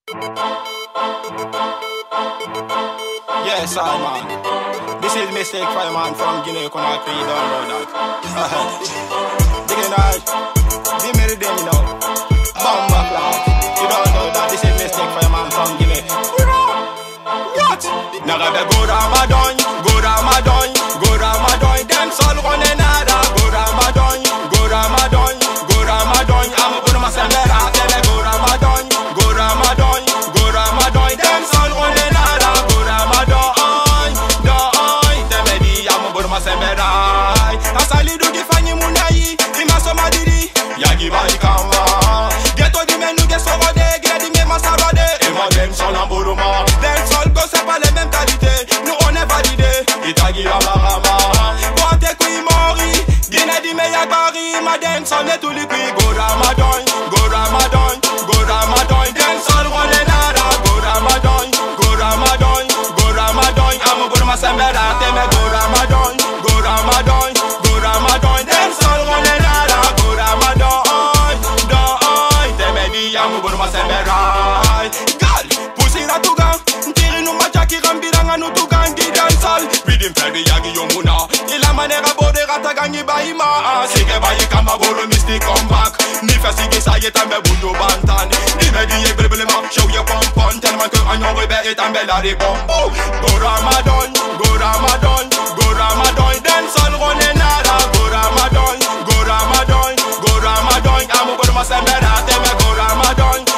Yes, I man. This is Mistake Fireman from Guinea Conakry. You don't know that. Digging out. Give me the day, you know. Bomba clock. You don't know that. This is Mistake Fireman from Guinea. What? Nagabe go Ramadan, go Ramadan, go Ramadan. Dance all running nada. Go Ramadan, go Ramadan, go Ramadan. I'm a good masandera. Tell go Ramadan, go Ramadan, go Ramadan. Dance all running nada. Go Ramadan, doi. Tell me I'm a good masandera. Asali do gifanyi munai, imaso madiri. Yagi bari kama. Get to the menu, get so rode, get the me masarode. Ema dem son amburuma. Dance all go c'est pas les mêmes qualités. Nous on est validé. Itagi amarama. Boite kui mori. Guinée di meya bari. Ma dance on est tout les kui. Go Ramadan, go Ramadan, go Ramadan. Dance all role nada. Go Ramadan, go Ramadan, go Ramadan. Amu go masembera. Teme go Ramadan, go Ramadan, go Ramadan. Dance all role nada. Go Ramadan, doi. Teme di amu go masembera. Gal, pussy la tuga. Tiri nu macha ki rambiranga nu tuga ngi dansal. Bidim ferdi yagi yomuna. Ila manera bode rata gangi baima. Sike bayi kama bolo mystic come back. Ni fasigi sa ye tambe bundo bantan. Ni me di ye blebelema show ye pompon. Tellement que agnon rebe et tambe la de bombo. Go Ramadan, go Ramadan, go Ramadan. Dancehall rone nada. Go Ramadan, go Ramadan, go Ramadan. Amu bolo masembera teme go Ramadan.